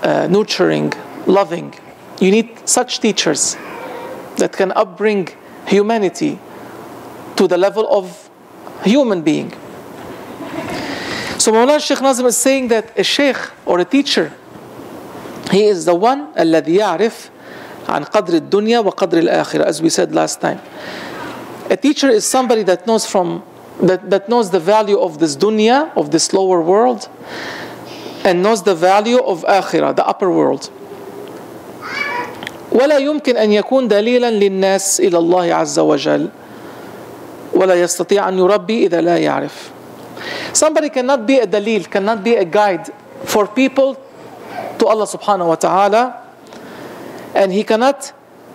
nurturing, loving. You need such teachers that can upbring humanity to the level of human being. So Mawlana Shaykh Nazim is saying that a sheikh or a teacher, he is the one الذي يعرف عن قدر الدنيا وقدر الآخرة, as we said last time. A teacher is somebody that knows that knows the value of this dunya, of this lower world, and knows the value of akhirah, the upper world. ولا يمكن أن يكون دليلا للناس إلى الله عز وجل ولا يستطيع أن يربي إذا لا يعرف. Somebody cannot be a dalil, cannot be a guide for people to Allah subhanahu wa ta'ala, and he cannot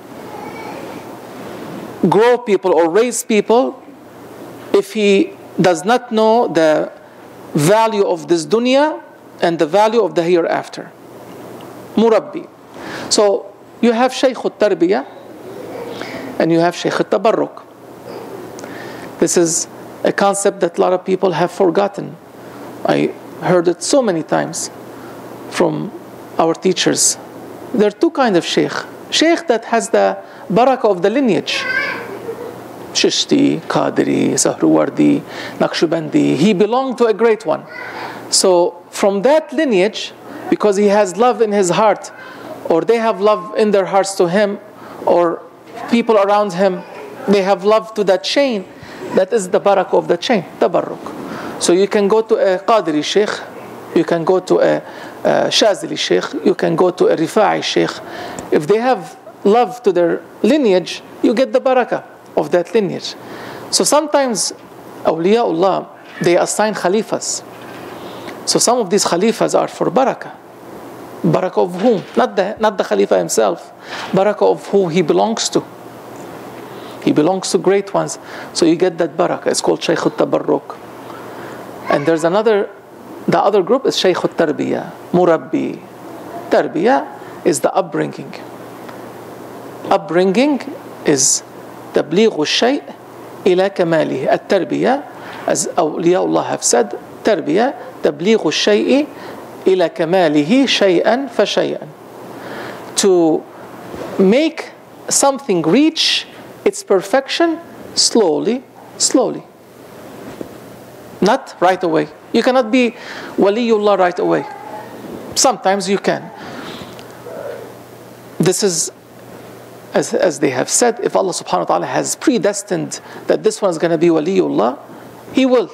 grow people or raise people if he does not know the value of this dunya and the value of the hereafter. Murabbi. So you have Shaykh al-Tarbiyah and you have Shaykh al-Tabarruk. This is a concept that a lot of people have forgotten. I heard it so many times from our teachers. There are two kinds of Shaykh. Shaykh that has the barakah of the lineage. Chishti, Qadri, Sahrawardi, Naqshbandi. He belonged to a great one. So from that lineage, because he has love in his heart, or they have love in their hearts to him, or people around him, they have love to that chain, that is the barakah of the chain, tabarruk. So you can go to a Qadri Sheikh, you can go to a Shazili Sheikh, you can go to a Rifa'i Sheikh. If they have love to their lineage, you get the barakah of that lineage. So sometimes awliyaullah, they assign khalifas. So some of these khalifas are for barakah. Barakah of whom? Not the khalifa himself. Barakah of who he belongs to. He belongs to great ones. So you get that barakah. It's called Shaykh al-Tabarruk. And there's the other group is Shaykh al-Tarbiyah, Murabbi. Tarbiyah is the upbringing. Upbringing is تبليغ الشيء إلى كماله. التربية, as awliyaullah have said, تربية تبليغ الشيء إلى كماله شيئا فشيئا. To make something reach its perfection slowly. Not right away. You cannot be waliullah right away. Sometimes you can. This is, as they have said, if Allah subhanahu wa ta'ala has predestined that this one is going to be waliullah, He will.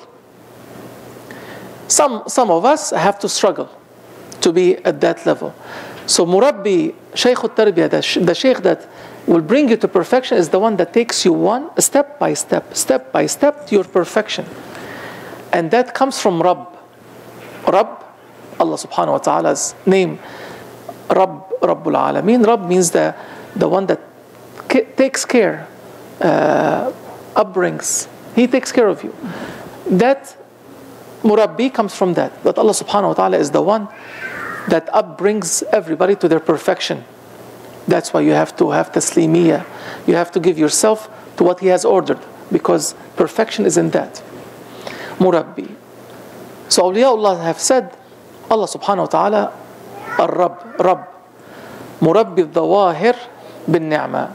Some of us have to struggle to be at that level. So Murabbi, Shaykh al-Tarbiyah, the Shaykh that will bring you to perfection, is the one that takes you one step by step to your perfection. And that comes from Rabb. Rabb, Allah subhanahu wa ta'ala's name, Rabbul Alameen. Rabb means the one that takes care, upbrings. He takes care of you. That Murabbi comes from that. But Allah subhanahu wa ta'ala is the one that upbrings everybody to their perfection. That's why you have to have taslimiyah. You have to give yourself to what He has ordered, because perfection is in that. Murabbi. So awliyaullah have said, Allah subhanahu wa ta'ala, Ar-Rabb, Rabb. Murabbi al-Dawahir bin-Ni'ma.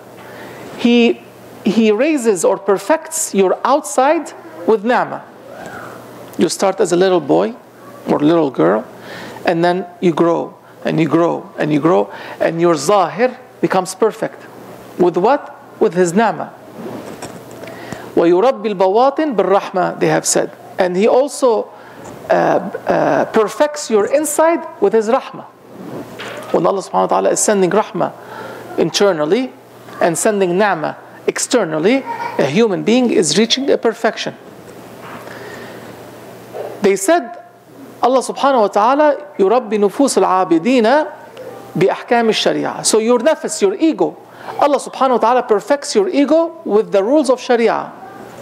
He raises or perfects your outside with ni'mah. You start as a little boy or little girl, and then you grow and you grow and you grow, and your zahir becomes perfect. With what? With His ni'mah. وَيُرَبِّي الْبَوَاطِنِ بِالرَّحْمَةِ, they have said. And He also perfects your inside with His rahmah. When Allah subhanahu wa ta'ala is sending rahmah internally and sending ni'mah externally, a human being is reaching a perfection. They said, Allah subhanahu wa ta'ala يُرَبِّي نُفُوسَ الْعَابِدِينَ بِأَحْكَامِ الشَّرِيعَةِ. So your nafs, your ego, Allah subhanahu wa ta'ala perfects your ego with the rules of Sharia.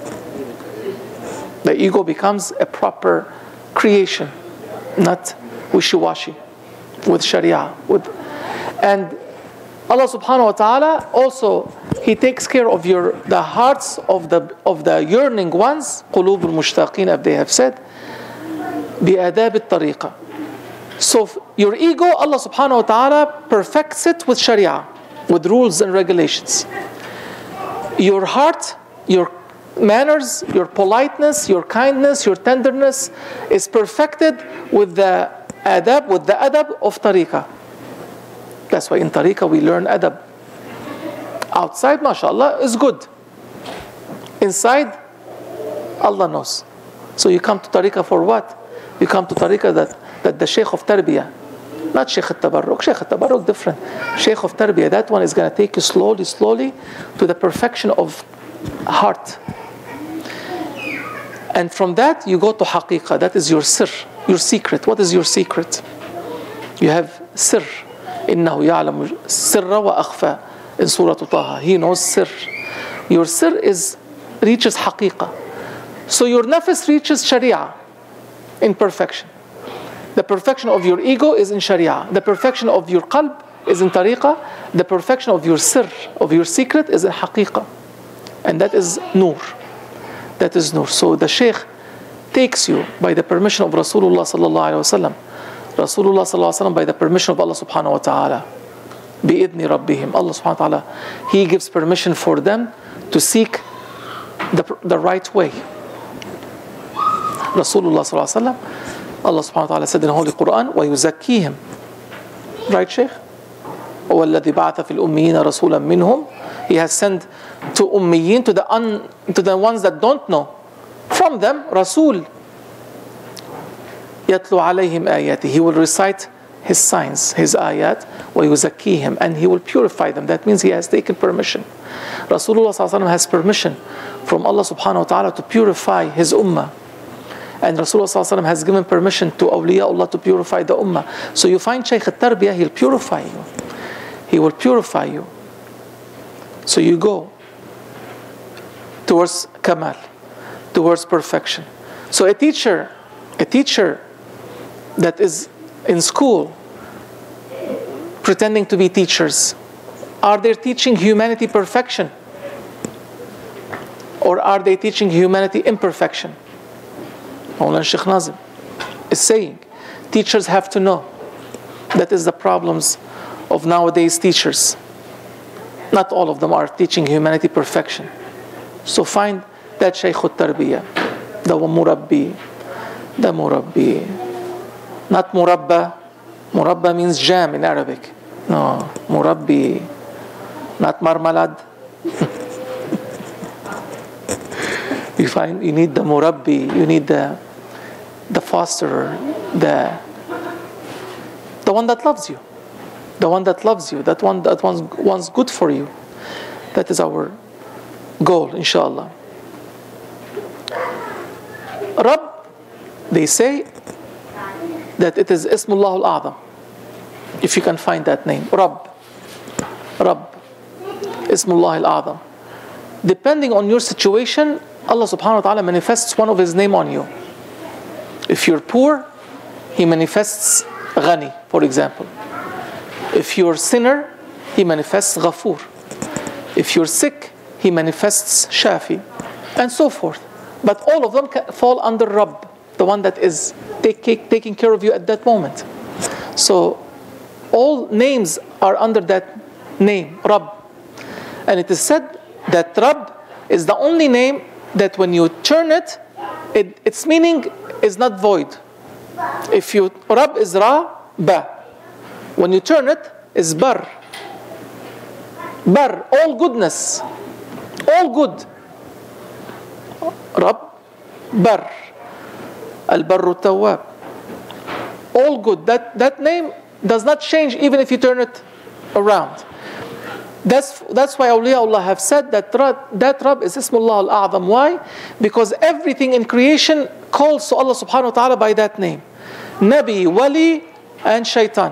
The ego becomes a proper creation, not wishy-washy, with Sharia. And Allah subhanahu wa ta'ala also, He takes care of the hearts of the yearning ones, قُلُوبُ الْمُشْتَاقِينَ, as they have said, بِآدَابِ الطَّرِيقَةِ. So your ego, Allah subhanahu wa ta'ala perfects it with sharia, with rules and regulations. Your heart, your manners, your politeness, your kindness, your tenderness is perfected with the adab of tariqah. That's why in tariqah we learn adab. Outside, mashallah, is good. Inside, Allah knows. So you come to tariqah for what? You come to tariqah that the Shaykh of Tarbiyah, not Shaykh al-Tabarruk. Shaykh al-Tabarruk different. Shaykh of Tarbiyah, that one is going to take you slowly to the perfection of heart. And from that you go to haqiqah. That is your sir, your secret. What is your secret? You have sir. إِنَّهُ يَعْلَمُ السِّرَّ وَأَخْفَى in Surah Taha. He knows sir. Your sir reaches haqiqah. So your nafs reaches sharia in perfection. The perfection of your ego is in sharia. The perfection of your qalb is in tariqah. The perfection of your sir, of your secret, is in haqiqah. And that is nur. That is nur. So the Shaykh takes you by the permission of Rasulullah sallallahu alaihi wasallam. Rasulullah sallallahu alaihi wasallam by the permission of Allah subhanahu wa ta'ala. بِإِذْنِ رَبِّهِمْ. Allah subhanahu wa ta'ala, He gives permission for them to seek the right way. Rasulullah sallallahu alaihi wasallam, Allah subhanahu wa ta'ala said in the Holy Quran, وَيُزَكِّيهِمْ. Right, Shaykh? وَالَّذِي بَعَثَ فِي الْأُمِّيِّينَ رَسُولًا مِّنْهُمْ. He has sent to ummiyin, to the ones that don't know, from them, Rasul. يَتْلُو عَلَيْهِمْ آيَاتِهِ. He will recite His signs, His ayat, وَيُزَكِّيهِمْ, and He will purify them. That means He has taken permission. Rasulullah sallallahu alaihi wasallam has permission from Allah subhanahu wa ta'ala to purify His ummah. And Rasulullah sallallahu alaihi wasallam has given permission to awliyaullah to purify the ummah. So you find Shaykh al-Tarbiyah, he'll purify you. He will purify you. So you go towards kamal, towards perfection. So a teacher that is in school pretending to be teachers, are they teaching humanity perfection? Or are they teaching humanity imperfection? Mawlana Shaykh Nazim is saying, teachers have to know. That is the problems of nowadays teachers. Not all of them are teaching humanity perfection. So find that Shaykh al-Tarbiyah, the murabbi. Not murabba. Murabba means jam in Arabic. No, murabbi. Not marmalade. You need the murabbi. You need the fosterer, the one that loves you. The one that loves you, that wants good for you. That is our goal, inshallah. Rabb, they say that it is Ismullah al-A'zam. If you can find that name, Rabb, Ismullah al-A'zam. Depending on your situation, Allah subhanahu wa ta'ala manifests one of His name on you. If you're poor, He manifests Ghani, for example. If you're sinner, He manifests Ghafoor. If you're sick, He manifests Shafi, and so forth. But all of them fall under Rabb, the one that is taking care of you at that moment. So all names are under that name, Rabb. And it is said that Rabb is the only name that when you turn its meaning is not void. If you Rabb is Ra, Ba. When you turn it, is Bar. Bar, all goodness, all good. Rabb, Bar. Al-Barru Tawwab. All good. That name does not change even if you turn it around. That's why awliyaullah have said that Rabb is Ismullah al-A'zam. Why? Because everything in creation calls to Allah subhanahu wa ta'ala by that name. Nabi, Wali, and Shaitan.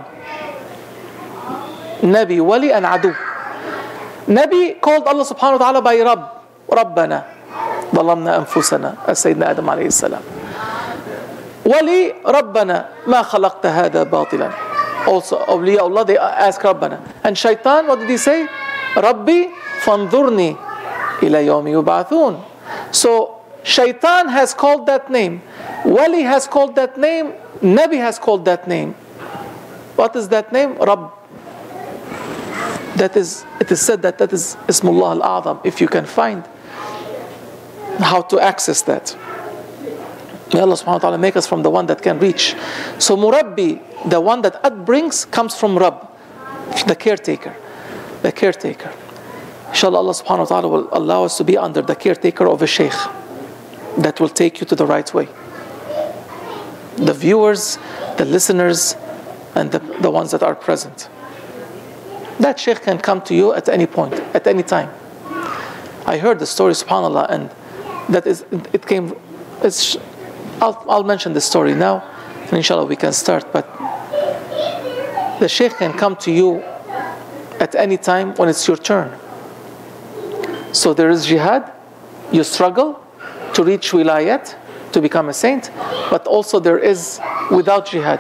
Nabi, Wali, and Adu. Nabi called Allah subhanahu wa ta'ala by Rabb. Rabbana. ظلمنا أنفسنا. As Sayyidina Adam alayhi salam. Wali, Rabbana. ما خلقت هذا باطلا. Also, awliyaullah, they ask Rabbana. And Shaitan, what did he say? Rabbi, fanzurni ila yawmi yub'athun. So, Shaitan has called that name. Wali has called that name. Nabi has called that name. What is that name? Rabb. It is said that is Ismullah al-A'zam, if you can find how to access that. May Allah subhanahu wa ta'ala make us from the one that can reach. So Murabbi, the one that upbrings, comes from Rabb, the caretaker. The caretaker. Inshallah, Allah subhanahu wa ta'ala will allow us to be under the caretaker of a sheikh that will take you to the right way. The viewers, the listeners, and the ones that are present. That sheikh can come to you at any point, at any time. I heard the story, subhanAllah, and I'll mention the story now, and inshallah we can start. But the sheikh can come to you at any time when it's your turn. So there is jihad, you struggle to reach wilayat, to become a saint, but also there is without jihad.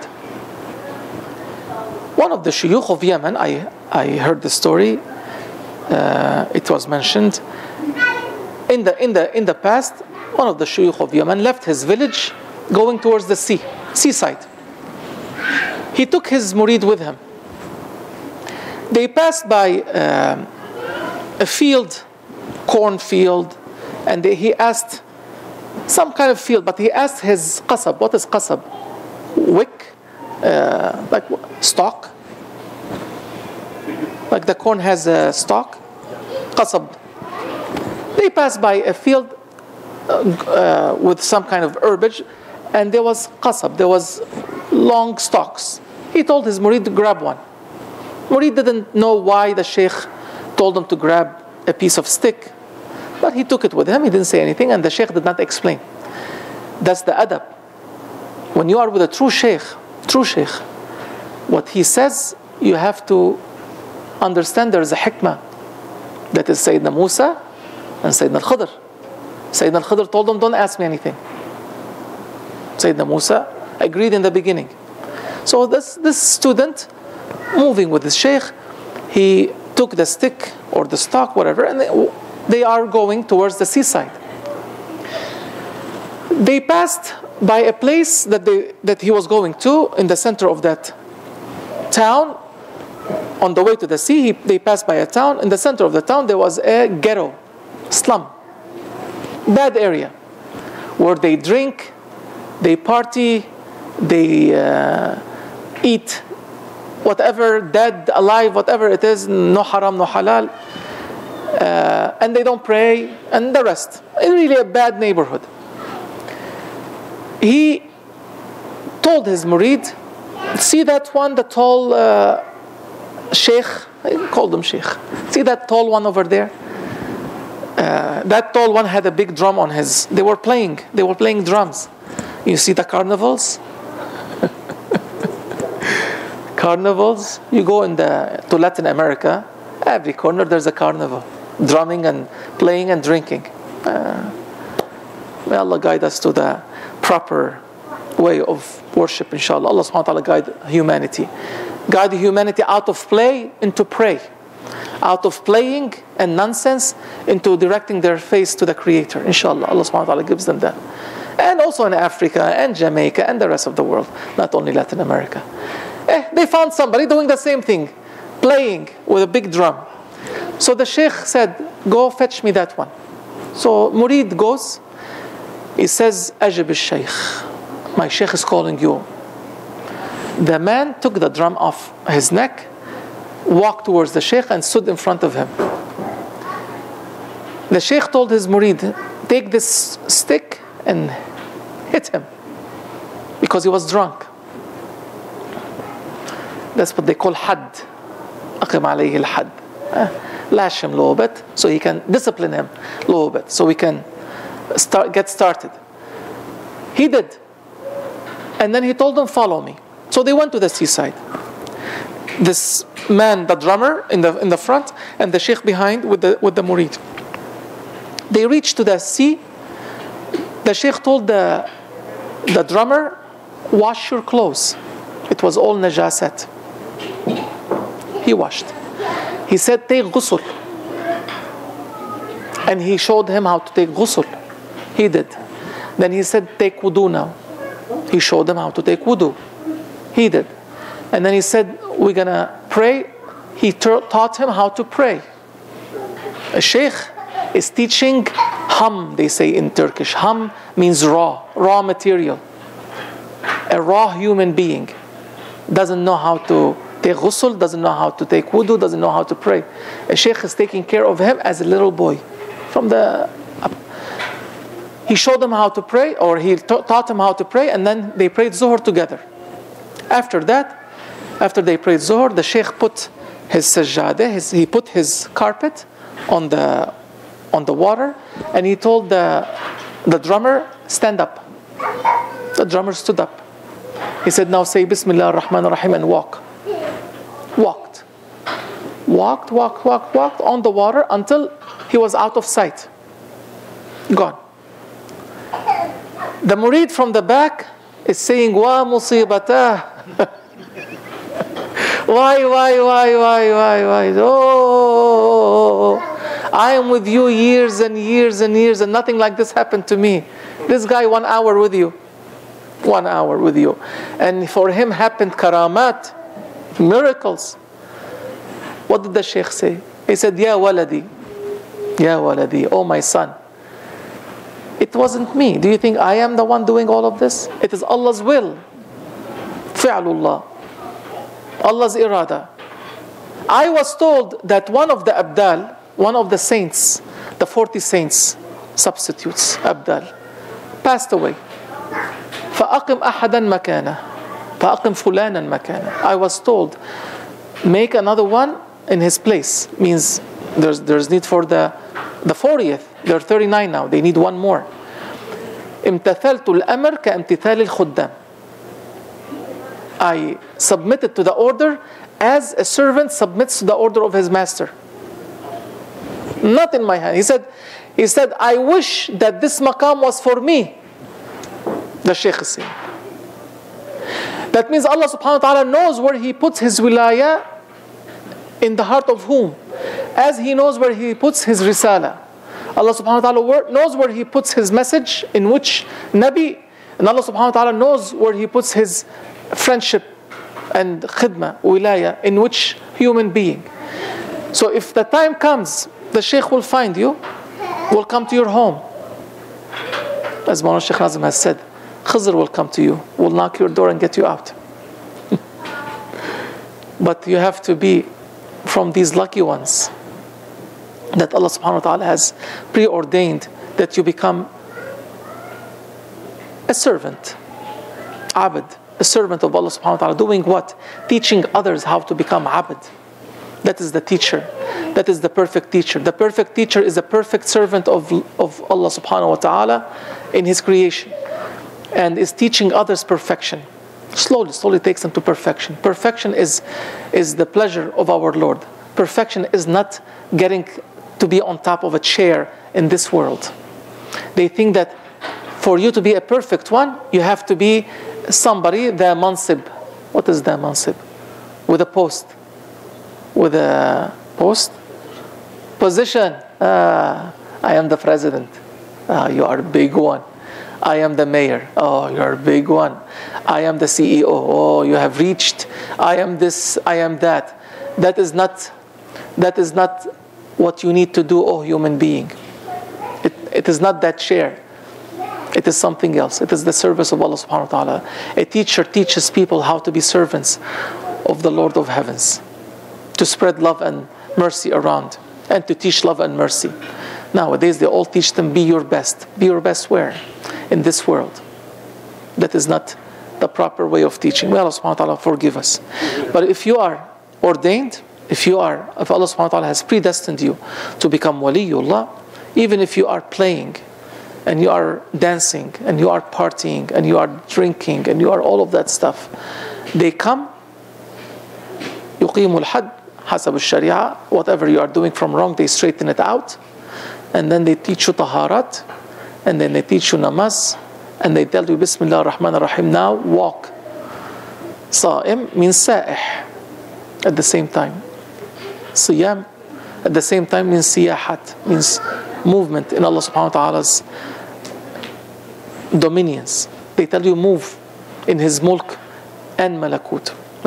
One of the shuyukh of Yemen, I heard the story, it was mentioned, in the past, one of the shuyukh of Yemen left his village going towards the seaside. He took his murid with him. They passed by a field, cornfield, and he asked, some kind of field, but he asked his qasab. What is qasab? Wick? Like stalk? Like the corn has a stalk? Qasab. They passed by a field with some kind of herbage, and there was qasab, there was long stalks. He told his murid to grab one. Murid didn't know why the sheikh told him to grab a piece of stick, but he took it with him, he didn't say anything, and the sheikh did not explain. That's the adab. When you are with a true sheikh, what he says, you have to understand there is a hikmah. That is Sayyidina Musa and Sayyidina al-Khidr. Sayyidina al-Khidr told them, don't ask me anything. Sayyidina Musa agreed in the beginning. So this student, moving with his sheikh, he took the stick or the stalk, whatever, and they are going towards the seaside. They passed by a place that he was going to in the center of that town. On the way to the sea, they passed by a town. In the center of the town, there was a ghetto, slum, bad area, where they drink, they party, they eat whatever, dead, alive, whatever it is, no haram, no halal, and they don't pray, and the rest. It's really a bad neighborhood. He told his murid, see that one, the tall sheikh, I called him sheikh. See that tall one over there? That tall one had a big drum on his. They were playing drums. You see the carnivals? Carnivals. You go to Latin America, every corner there's a carnival, drumming and playing and drinking. May Allah guide us to the proper way of worship, inshallah. Allah subhanahu wa ta'ala guide humanity. Guide humanity out of play into pray. Out of playing and nonsense into directing their face to the Creator. Inshallah, Allah subhanahu wa ta'ala gives them that. And also in Africa and Jamaica and the rest of the world, not only Latin America. They found somebody doing the same thing, playing with a big drum. So the sheikh said, go fetch me that one. So murid goes, he says, Ajib al-shaykh, my sheikh is calling you. The man took the drum off his neck, walked towards the sheikh and stood in front of him. The sheikh told his murid, take this stick and hit him, because he was drunk. That's what they call had. Aqim alayhi al-had. Lash him a little bit so he can discipline him a little bit so we can get started. He did. And then he told them, follow me. So they went to the seaside. This man, the drummer, in the front, and the sheikh behind with the murid. They reached to the sea. The sheikh told the drummer, wash your clothes. It was all najasat. He washed. He said, take ghusl. And he showed him how to take ghusl. He did. Then he said, take wudu now. He showed him how to take wudu. He did. And then he said, we're going to pray. He taught him how to pray. A sheikh is teaching ham, they say in Turkish. Ham means raw material. A raw human being doesn't know how to take ghusl, doesn't know how to take wudu, doesn't know how to pray. A sheikh is taking care of him as a little boy. He showed him how to pray, or he taught him how to pray, and then they prayed Zuhr together. After that, after they prayed Zuhr, the sheikh put his sajjadah, he put his carpet on the water, and he told the drummer, stand up. The drummer stood up. He said, now say Bismillah ar-Rahman ar-Rahim and walk. Walked on the water until he was out of sight. Gone. The murid from the back is saying, wa musibatah. Why? Oh, I am with you years and years and years, and nothing like this happened to me. This guy 1 hour with you. 1 hour with you. And for him happened karamat, miracles. What did the sheikh say? He said, Ya waladi, oh my son. It wasn't me. Do you think I am the one doing all of this? It is Allah's will. Fi'lullah. Allah's irada. I was told that one of the abdal, one of the saints, the 40 saints, substitutes, abdal, passed away. فَأَقِمْ أَحَدًا مَكَانَهُ فَأَقِمْ فُلَانًا مَكَانَهُ. I was told, make another one in his place. Means there's need for the 40th. There are 39 now. They need one more. امتثلت الأمر كامتثال الخدام. I submitted to the order as a servant submits to the order of his master. Not in my hand. He said, I wish that this maqam was for me. The Shaykh is saying. That means Allah subhanahu wa ta'ala knows where He puts His wilayah in the heart of whom. As He knows where He puts His risala. Allah subhanahu wa ta'ala knows where He puts His message, in which Nabi. And Allah subhanahu wa ta'ala knows where He puts His friendship and khidmah, wilayah, in which human being. So if the time comes, the Shaykh will find you, will come to your home. As Mawlana Shaykh Nazim has said, Khizr will come to you, will knock your door and get you out. But you have to be from these lucky ones that Allah subhanahu wa ta'ala has preordained that you become a servant, abd, a servant of Allah subhanahu wa ta'ala. Doing what? Teaching others how to become abd. That is the teacher. That is the perfect teacher. The perfect teacher is a perfect servant of Allah subhanahu wa ta'ala in His creation, and is teaching others perfection. Slowly takes them to perfection. Perfection is the pleasure of our Lord. Perfection is not getting to be on top of a chair in this world. They think that for you to be a perfect one, you have to be somebody, the mansib. What is the mansib? With a post. With a post? Position. I am the president. You are a big one. I am the mayor. Oh, you are a big one. I am the CEO. Oh, you have reached. I am this, I am that. That is not what you need to do, oh human being. It is not that chair. It is something else. It is the service of Allah subhanahu wa ta'ala. A teacher teaches people how to be servants of the Lord of heavens, to spread love and mercy around, and to teach love and mercy. Nowadays they all teach them, be your best. Be your best where? In this world. That is not the proper way of teaching. May Allah subhanahu wa ta'ala forgive us. But if you are ordained, if Allah subhanahu wa ta'ala has predestined you to become waliullah, even if you are playing and you are dancing and you are partying and you are drinking and you are all of that stuff, they come, yuqimul had hasab al-sharia, whatever you are doing from wrong, they straighten it out, and then they teach you taharat, and then they teach you namaz, and they tell you Bismillah ar-Rahman ar-Rahim, now walk. Sa'im means sa'ih at the same time. Siyam at the same time means siyahat, means movement in Allah subhanahu wa ta'ala's dominions. They tell you move in His mulk and malakut.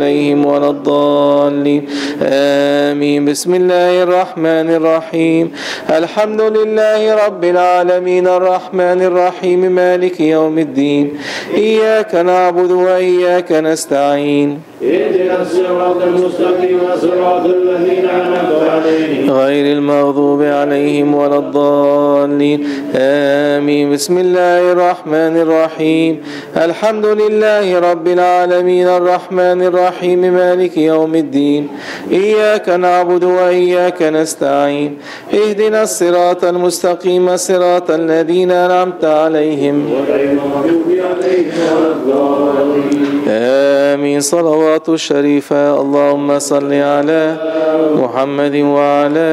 عليهم ولا الضالين آمين. بسم الله الرحمن الرحيم. الحمد لله رب العالمين الرحمن الرحيم مالك يوم الدين. إياك نعبد وإياك نستعين. اهدنا الصراط المستقيم صراط الذين أنعمت عليهم غير المغضوب عليهم ولا الضالين آمين. بسم الله الرحمن الرحيم. الحمد لله رب العالمين الرحمن الرحيم مالك يوم الدين. إياك نعبد وإياك نستعين. اهدنا الصراط المستقيم صراط الذين أنعمت عليهم غير المغضوب عليهم ولا الضالين آمين. صلوات الشريفة. اللهم صل على محمد وعلى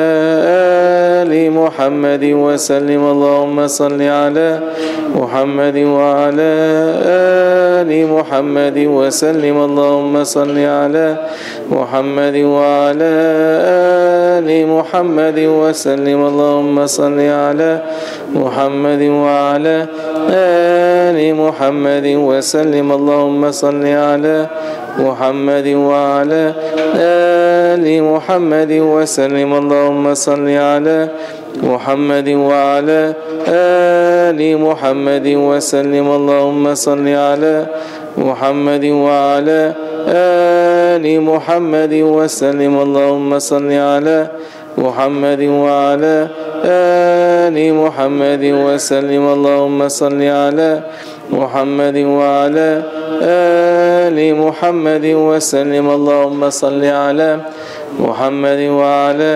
آل محمد وسلم. اللهم صل على محمد وعلى آل محمد وسلم. اللهم صل على محمد وعلى آل محمد وسلم. اللهم صل على محمد وعلى آل محمد وسلم. اللهم صل على محمد وعلى آل محمد وسلم. اللهم صل على محمد وعلى آل محمد وسلم. اللهم صل على محمد وعلى آل محمد وسلم. اللهم صل على محمد وعلى آل محمد وسلم. اللهم صل على محمد وعلى آل محمد وسلم. اللهم صل على محمد وعلى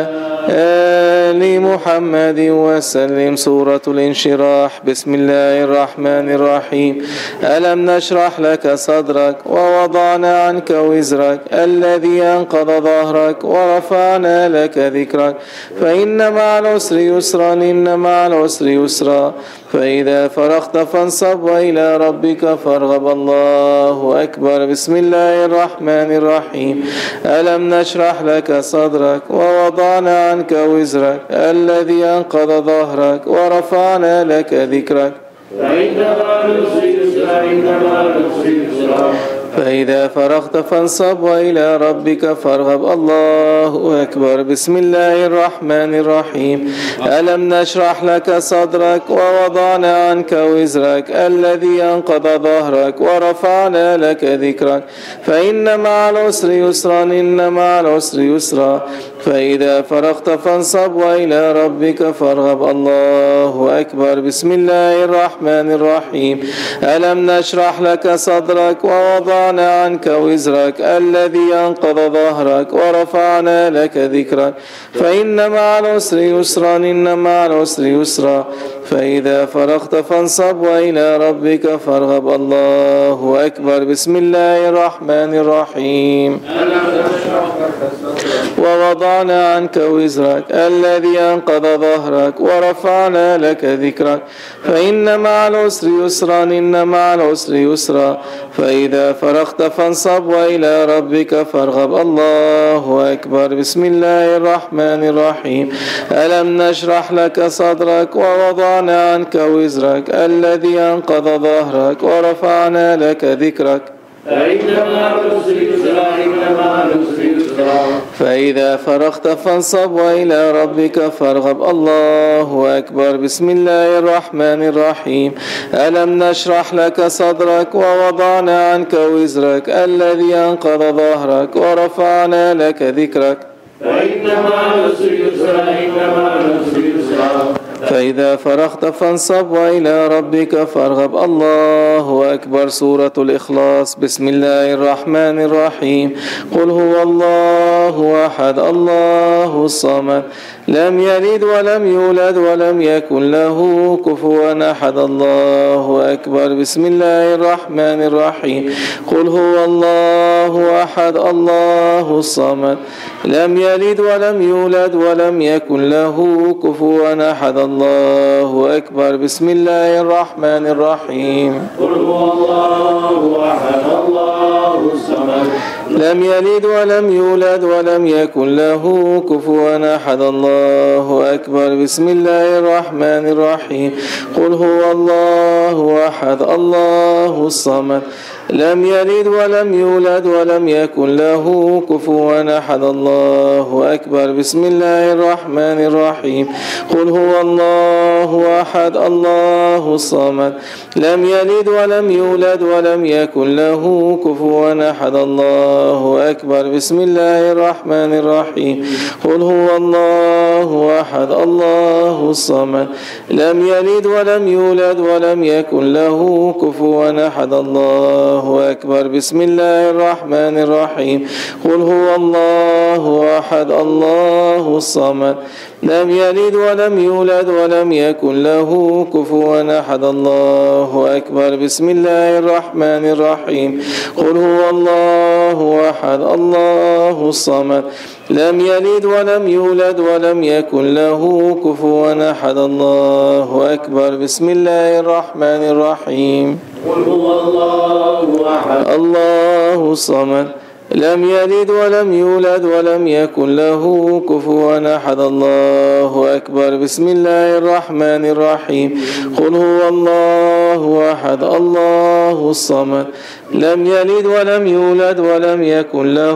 آل محمد وسلم. سورة الانشراح. بسم الله الرحمن الرحيم. ألم نشرح لك صدرك ووضعنا عنك وزرك الذي أنقض ظهرك ورفعنا لك ذكرك فإن مع العسر يسرا إن مع العسر يسرا فإذا فرغت فانصب وإلى ربك فارغب. الله أكبر. بسم الله الرحمن الرحيم. ألم نشرح لك صدرك ووضعنا عنك وزرك الذي أنقض ظهرك ورفعنا لك ذكرك فإن مع العسر يسرا إن مع العسر يسرا فإذا فرغت فانصب وإلى ربك فارغب. الله أكبر. بسم الله الرحمن الرحيم. ألم نشرح لك صدرك ووضعنا عنك وزرك الذي أنقض ظهرك ورفعنا لك ذكرك فإن مع العسر يسرا إن مع العسر يسرا فإذا فرغت فانصب وإلى ربك فارغب. الله أكبر. بسم الله الرحمن الرحيم. ألم نشرح لك صدرك ووضعنا عنك وزرك الذي أنقض ظهرك ورفعنا لك ذكرك فإن مع العسر يسرا إن مع العسر يسرا فإذا فرغت فانصب وإلى ربك فارغب. الله أكبر. بسم الله الرحمن الرحيم. ووضعنا عنك وزرك الذي أنقض ظهرك ورفعنا لك ذكرك فإن مع العسر يسرا إن مع العسر يسرا فإذا فرغت فانصب وإلى ربك فارغب. الله أكبر. بسم الله الرحمن الرحيم. ألم نشرح لك صدرك ووضعنا عنك وزرك الذي أنقض ظهرك ورفعنا لك ذكرك فإن مع العسر يسرا إن مع العسر يسرا فإذا فرغت فانصب وإلى ربك فارغب. الله أكبر. بسم الله الرحمن الرحيم. ألم نشرح لك صدرك ووضعنا عنك وزرك الذي أنقض ظهرك ورفعنا لك ذكرك فإن مع العسر يسرا إن مع العسر يسرا فإذا فرغت فانصب وإلى ربك فارغب. الله أكبر. سورة الإخلاص. بسم الله الرحمن الرحيم. قل هو الله أحد الله الصمد لم يلد ولم يولد ولم يكن له كفوا أحد. الله أكبر. بسم الله الرحمن الرحيم. قل هو الله أحد الله الصمد لم يلد ولم يولد ولم يكن له كفوا أحد. الله أكبر. بسم الله الرحمن الرحيم. قل هو الله أحد الله الصمد لم يلد ولم يولد ولم يكن له كفوا أحد. الله أكبر. بسم الله الرحمن الرحيم. قل هو الله أحد الله الصمد لم يلد ولم يولد ولم يكن له كفوا أحد. الله أكبر. بسم الله الرحمن الرحيم. قل هو الله أحد الله الصمد لم يلد ولم يولد ولم يكن له كفوا أحد. الله أكبر. بسم الله الرحمن الرحيم. قل هو الله أحد الله الصمد لم يلد ولم يولد ولم يكن له كفوا أحد. الله أكبر. بسم الله الرحمن الرحيم. قل هو الله أحد الله الصمد لم يلد ولم يولد ولم يكن له كفوا أحد. الله أكبر. بسم الله الرحمن الرحيم. قل هو الله أحد الله الصمد لم يلد ولم يولد ولم يكن له كفوا أحد. الله أكبر. بسم الله الرحمن الرحيم. قل هو الله أحد الله الصمد لم يلد ولم يولد ولم يكن له كفوا أحد. الله أكبر. بسم الله الرحمن الرحيم. قل هو الله أحد الله الصمد لم يلد ولم يولد ولم يكن له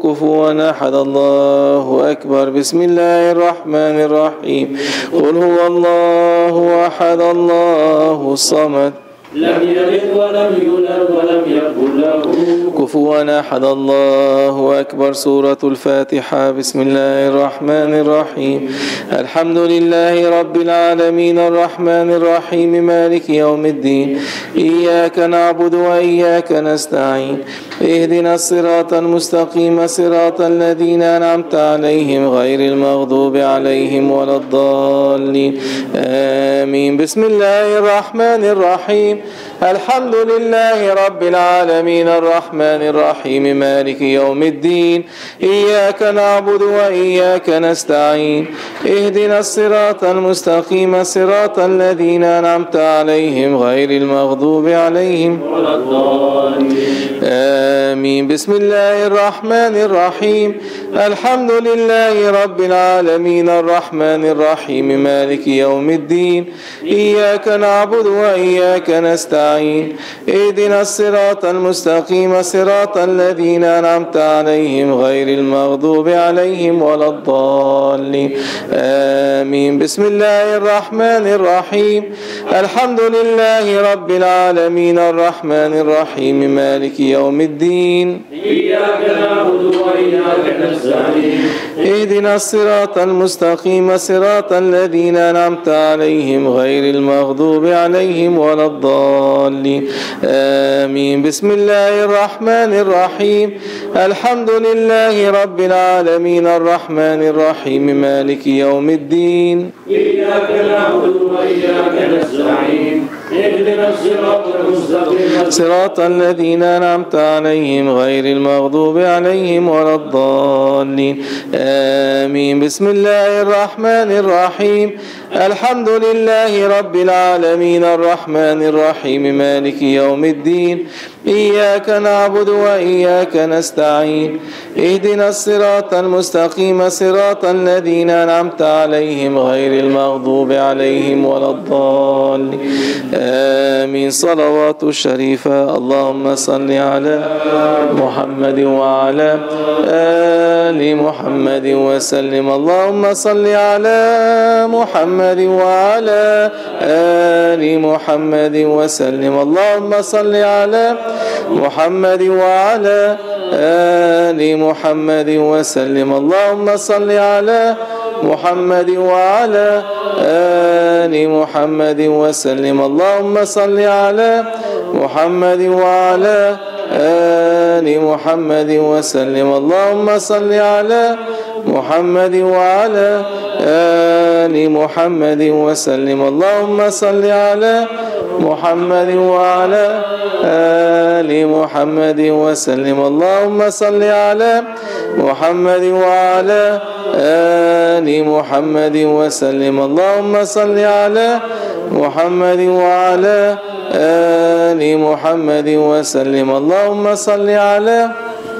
كفوا أحد. الله أكبر. بسم الله الرحمن الرحيم. قل هو الله أحد الله الصمد لم يلد ولم يولد ولم يكن له كفوا أحد. الله أكبر. سورة الفاتحة. بسم الله الرحمن الرحيم. الحمد لله رب العالمين الرحمن الرحيم مالك يوم الدين إياك نعبد وإياك نستعين اهدنا الصراط المستقيم صراط الذين أنعمت عليهم غير المغضوب عليهم ولا الضالين آمين. بسم الله الرحمن الرحيم. الحمد لله رب العالمين الرحمن الرحيم مالك يوم الدين إياك نعبد وإياك نستعين اهدنا الصراط المستقيم صراط الذين أنعمت عليهم غير المغضوب عليهم ولا الضالين آمين. بسم الله الرحمن الرحيم. الحمد لله رب العالمين الرحمن الرحيم مالك يوم الدين إياك نعبد وإياك نستعين اهدنا الصراط المستقيم صراط الذين أنعمت عليهم غير المغضوب عليهم ولا الضالين آمين. بسم الله الرحمن الرحيم. الحمد لله رب العالمين الرحمن الرحيم مالك يوم الدين إياك نعبد وإياك نستعين اهدنا الصراط المستقيم صراط الذين أنعمت عليهم غير المغضوب عليهم ولا الضالين آمين. بسم الله الرحمن الرحيم. الحمد لله رب العالمين الرحمن الرحيم مالك يوم الدين إياك نعبد وإياك نستعين اهدنا الصراط المستقيم صراط الذين أنعمت عليهم غير المغضوب عليهم ولا الضالين آمين. بسم الله الرحمن الرحيم. الحمد لله رب العالمين الرحمن الرحيم مالك يوم الدين إياك نعبد وإياك نستعين اهدنا الصراط المستقيم صراط الذين أنعمت عليهم غير المغضوب عليهم ولا الضالين آمين. صلوات الشريفة. اللهم صل على محمد وعلى آل محمد وسلم. اللهم صل على محمد وعلى آل محمد وسلم. اللهم صل على محمد وعلى آل محمد وسلم. اللهم صل على محمد وعلى آل محمد وسلم. اللهم صل على محمد وعلى آل محمد وسلم. اللهم صل على محمد وعلى آل محمد وسلم. اللهم صل على محمد وعلى آل محمد وسلم. اللهم صل على محمد وعلى آل محمد وسلم. اللهم صل على محمد وعلى آل محمد وسلم. اللهم صل على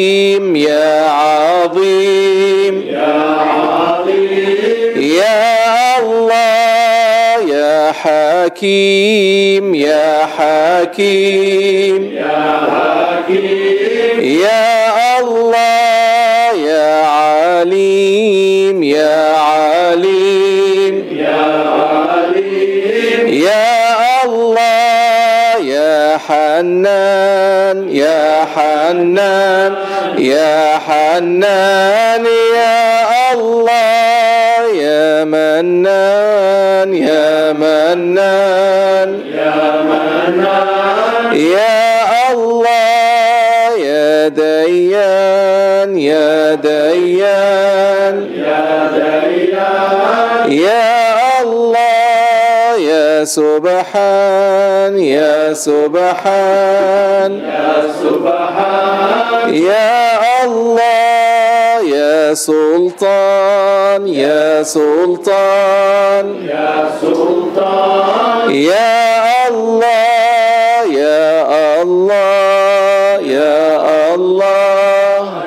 حكيم يا عظيم يا الله يا حكيم يا حكيم يا الله يا عليم يا عليم يا الله يا حنان يا حنان يا حنان يا الله يا منان يا منان يا الله يا ديان يا ديان يا الله يا سبحان يا سبحان يا الله يا سلطان يا سلطان يا الله يا الله يا الله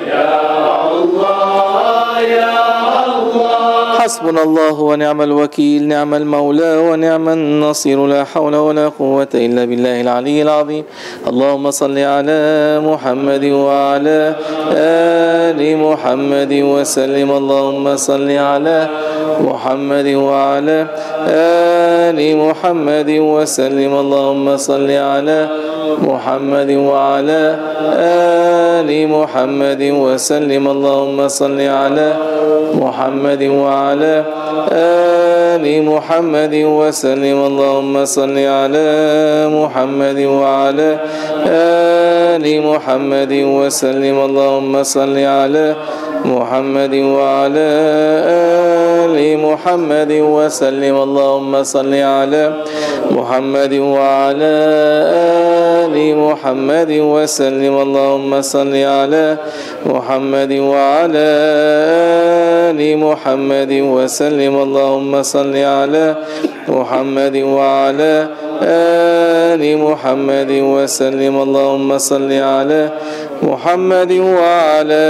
حسبنا الله ونعم الوكيل نعم المولى ونعم النصير لا حول ولا قوة إلا بالله العلي العظيم اللهم صل على محمد وعلى آل محمد وسلم اللهم صل على محمد وعلى آل محمد وسلم اللهم صل على محمد وعلى آل محمد وسلم اللهم صل على محمد وعلى آل محمد وسلم اللهم صل على محمد وعلى آل محمد وسلم اللهم صل على محمد وعلى آل محمد وسلم اللهم صل على محمد وعلى آل محمد وسلم اللهم صل على محمد وعلى آل محمد وسلم اللهم صل على محمد وعلى آل محمد وسلم اللهم صل على محمد وعلى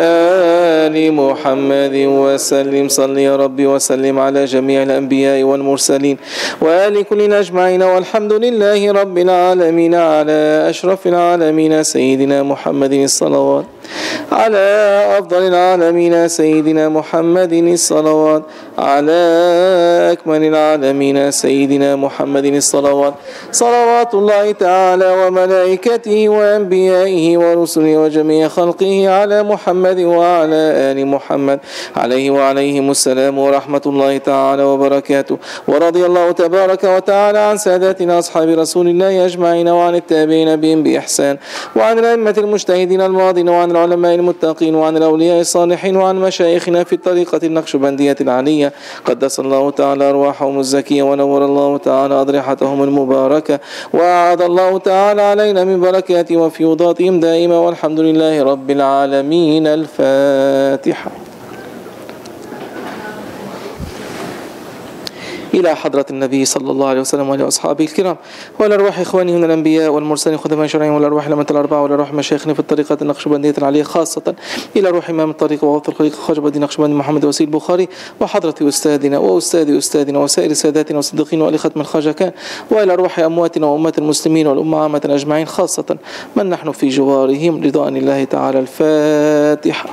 آل محمد وسلم صل يا ربي وسلم على جميع الأنبياء والمرسلين وآل كل أجمعين والحمد لله رب العالمين على أشرف العالمين سيدنا محمد الصلوات على أفضل العالمين سيدنا محمد الصلوات على أكمل العالمين سيدنا محمد الصلوات صلوات الله تعالى وملائكته وأنبيائه ورسله وجميع خلقه على محمد وعلى آل محمد عليه وعليهم السلام ورحمة الله تعالى وبركاته ورضي الله تبارك وتعالى عن ساداتنا أصحاب رسول الله أجمعين وعن التابعين بهم بإحسان وعن الأئمة المجتهدين الماضين وعن العلماء المتقين وعن الأولياء الصالحين وعن مشايخنا في الطريقة النقشبندية العلية قدس الله تعالى أرواحهم الزكية ونور الله تعالى أضرحتهم المباركة وأعاد الله تعالى علينا من بركاته وفيوضاتهم دائما والحمد لله رب العالمين. الفاتحة. إلى حضرة النبي صلى الله عليه وسلم وعلى أصحابه الكرام وعلى أرواح إخوانه من الأنبياء والمرسلين خدماء شرعين وعلى أرواح الأئمة الأربعة وعلى أرواح مشايخنا في الطريقة النقشبندية العلية خاصة إلى روح إمام الطريق ووفد الخليقة خواجة الدين نقشبندي محمد وسيل البخاري وحضرة أستاذنا وأستاذ أستاذنا وسائر ساداتنا والصديقين وآل ختم الخواجة كان وإلى أرواح أمواتنا وأمات المسلمين والأمة عامة أجمعين خاصة من نحن في جوارهم رضوان الله تعالى. الفاتحة.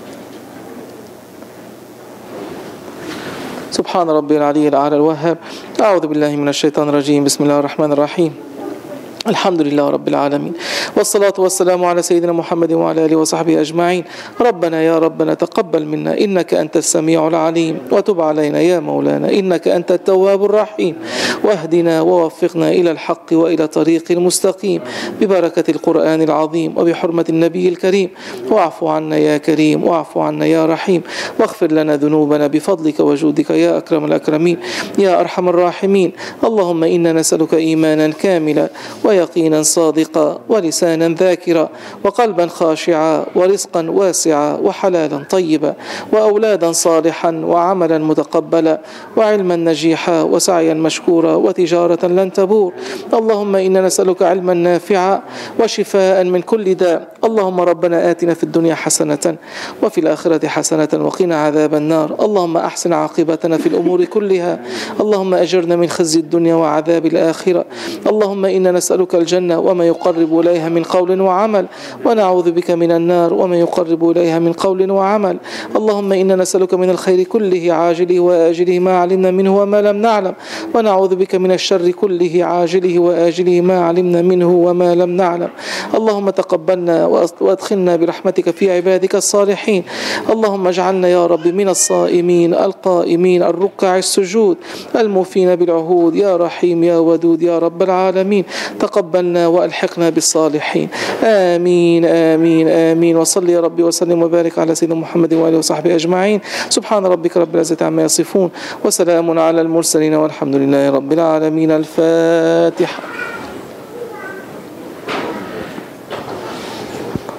سبحان ربي العلي الأعلى الوهاب. أعوذ بالله من الشيطان الرجيم. بسم الله الرحمن الرحيم. الحمد لله رب العالمين والصلاة والسلام على سيدنا محمد وعلى آله وصحبه أجمعين. ربنا يا ربنا تقبل منا إنك أنت السميع العليم وتب علينا يا مولانا إنك أنت التواب الرحيم واهدنا ووفقنا إلى الحق وإلى طريق المستقيم ببركة القرآن العظيم وبحرمة النبي الكريم. واعف عنا يا كريم واعف عنا يا رحيم واغفر لنا ذنوبنا بفضلك وجودك يا أكرم الأكرمين يا أرحم الراحمين. اللهم إنا نسألك إيمانا كاملا ويقينا صادقا ولسانا ذاكرا وقلبا خاشعا ورزقا واسعا وحلالا طيبا وأولادا صالحا وعملا متقبلا وعلما نجيحا وسعيا مشكورا وتجارة لن تبور. اللهم إنا نسألك علما نافعا وشفاء من كل داء. اللهم ربنا آتنا في الدنيا حسنة وفي الآخرة حسنة وقنا عذاب النار. اللهم أحسن عاقبتنا في الأمور كلها. اللهم أجرنا من خزي الدنيا وعذاب الآخرة. اللهم إنا نسألك الجنة وما يقرب إليها من قول وعمل، ونعوذ بك من النار وما يقرب إليها من قول وعمل. اللهم إنا نسألك من الخير كله عاجله وآجله ما علمنا منه وما لم نعلم، ونعوذ بك من الشر كله عاجله وآجله ما علمنا منه وما لم نعلم. اللهم تقبلنا وادخلنا برحمتك في عبادك الصالحين. اللهم اجعلنا يا رب من الصائمين القائمين الركع السجود الموفين بالعهود يا رحيم يا ودود يا رب العالمين. تقبلنا وألحقنا بالصالحين. آمين آمين آمين. وصل يا ربي وسلم وبارك على سيدنا محمد وآله وصحبه أجمعين. سبحان ربك رب العزة عما يصفون وسلام على المرسلين والحمد لله رب العالمين. الفاتحة.